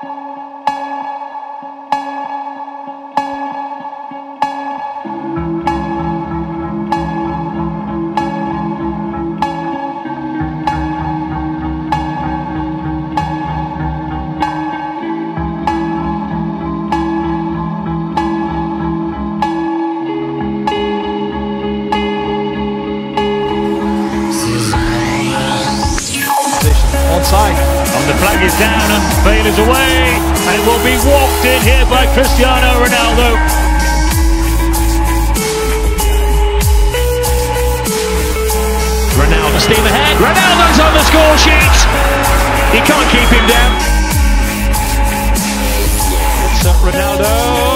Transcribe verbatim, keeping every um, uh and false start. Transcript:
Onside. And the flag is down and Bale is away, and it will be walked in here by Cristiano Ronaldo. Ronaldo steam ahead. Ronaldo's on the score sheet. He can't keep him down. It's uh, Ronaldo.